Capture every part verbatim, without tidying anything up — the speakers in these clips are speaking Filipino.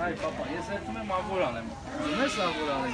Hai, papa, esse tu me mai volane. Nu să volane.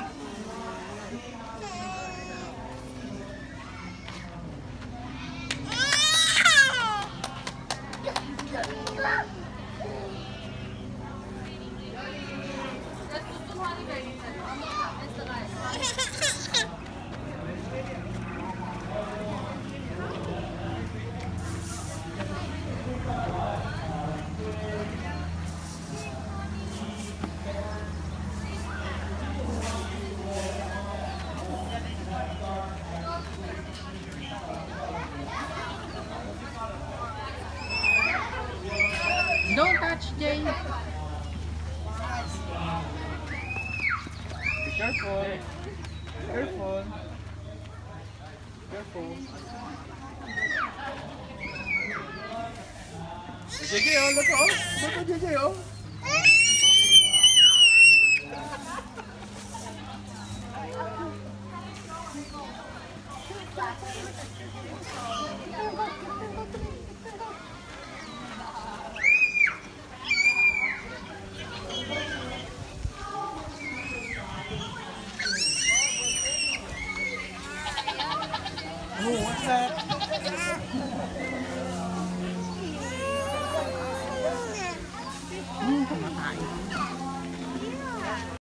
Don't touch, Jay. Be careful. Careful. Careful. J J, oh, look, oh. Look at J J, oh.